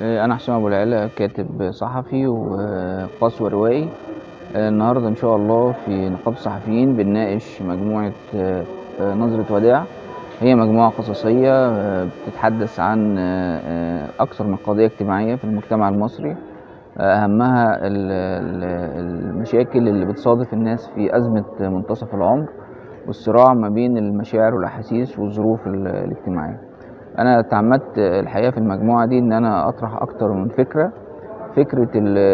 أنا حسام أبو العلا، كاتب صحفي وقاص وروائي. النهاردة إن شاء الله في نقابة الصحفيين بنناقش مجموعة نظرة وداع. هي مجموعة قصصية بتتحدث عن أكثر من قضية اجتماعية في المجتمع المصري، أهمها المشاكل اللي بتصادف الناس في أزمة منتصف العمر، والصراع ما بين المشاعر والأحاسيس والظروف الاجتماعية. انا تعمدت الحقيقه في المجموعه دي ان انا اطرح اكتر من فكره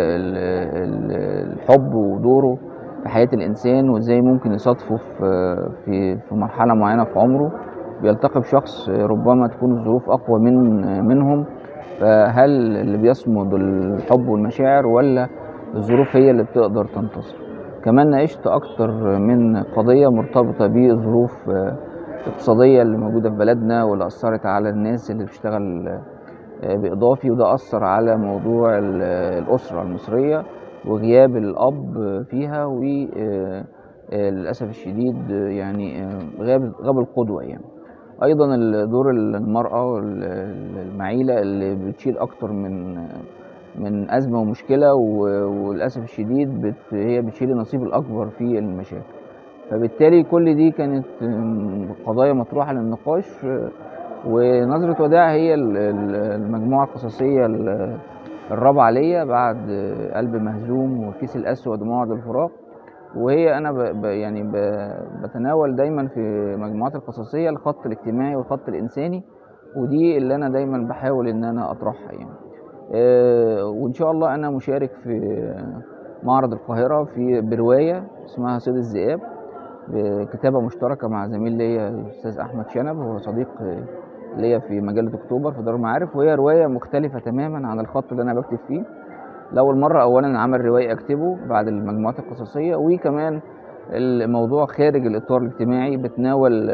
الحب ودوره في حياه الانسان، وازاي ممكن يصادفه في مرحله معينه في عمره بيلتقي بشخص ربما تكون الظروف اقوى منهم. فهل اللي بيصمد الحب والمشاعر، ولا الظروف هي اللي بتقدر تنتصر؟ كمان ناقشت اكتر من قضيه مرتبطه بالظروف الاقتصادية اللي موجودة في بلدنا، واللي أثرت على الناس اللي بتشتغل بإضافي، وده أثر على موضوع الأسرة المصرية وغياب الأب فيها، وللأسف الشديد يعني غاب القدوة يعني. أيضا دور المرأة المعيلة اللي بتشيل أكتر من أزمة ومشكلة، وللأسف الشديد هي بتشيل النصيب الأكبر في المشاكل. فبالتالي كل دي كانت قضايا مطروحة للنقاش. ونظرة وداع هي المجموعة القصصية الرابعة ليا بعد قلب مهزوم والكيس الأسود وموعد الفراق. وهي أنا بتناول دايما في مجموعات القصصية الخط الاجتماعي والخط الإنساني، ودي اللي أنا دايما بحاول إن أنا أطرحها يعني. وإن شاء الله أنا مشارك في معرض القاهرة برواية اسمها صيد الذئاب، بكتابة مشتركة مع زميل ليا الأستاذ أحمد شنب، هو صديق ليا في مجلة أكتوبر في دار المعارف. وهي رواية مختلفة تماما عن الخط اللي أنا بكتب فيه. لأول مرة أولا عمل رواية أكتبه بعد المجموعات القصصية، وكمان الموضوع خارج الإطار الاجتماعي، بتناول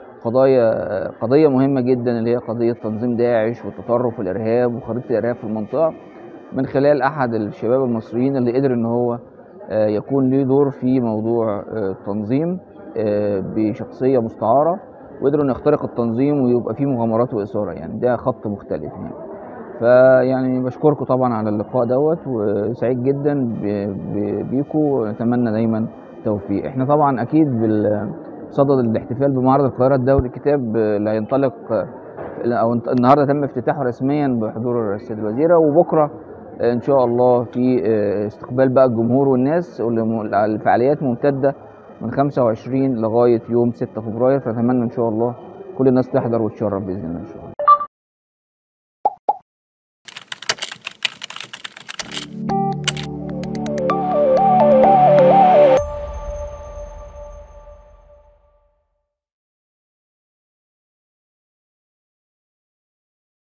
قضية مهمة جدا، اللي هي قضية تنظيم داعش والتطرف والإرهاب وخريطة الإرهاب في المنطقة، من خلال أحد الشباب المصريين اللي قدر إن هو يكون ليه دور في موضوع التنظيم بشخصية مستعارة، وقدروا ان يخترق التنظيم ويبقى فيه مغامرات وإثارة. يعني ده خط مختلف يعني. فيعني بشكركم طبعا على اللقاء دوت، وسعيد جدا بيكم، ونتمنى دايما توفيق. احنا طبعا اكيد بصدد الاحتفال بمعرض القاهرة الدولي للكتاب اللي هينطلق، او النهارده تم افتتاحه رسميا بحضور السيد الوزيرة، وبكره ان شاء الله في استقبال بقى الجمهور والناس، الفعاليات ممتده من 25 لغايه يوم 6 فبراير. فاتمنى ان شاء الله كل الناس تحضر وتشرف باذن الله ان شاء الله.